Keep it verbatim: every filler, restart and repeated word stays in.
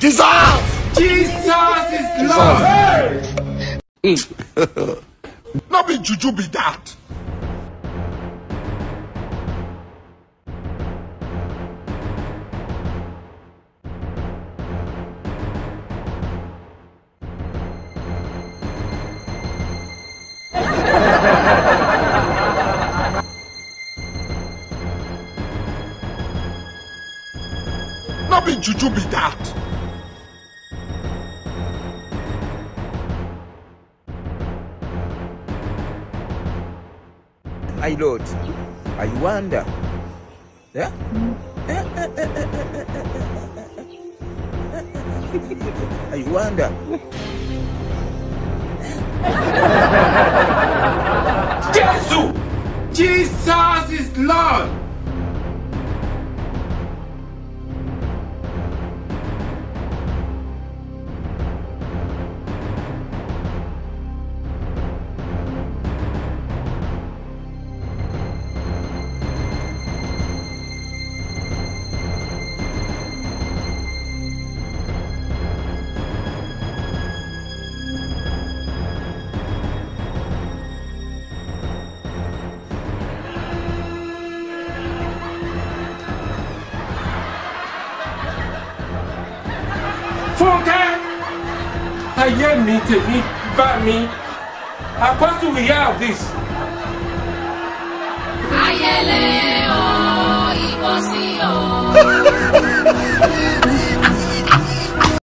Jesus! Jesus is Lord! Hey! Not be juju be that. Not be juju be that. My lord, I wonder. Yeah? I wonder. Jesus! Jesus is Lord! Funke, I hear me, take me, back me. Apostle, we hear of this. Ayele o, ibosi o.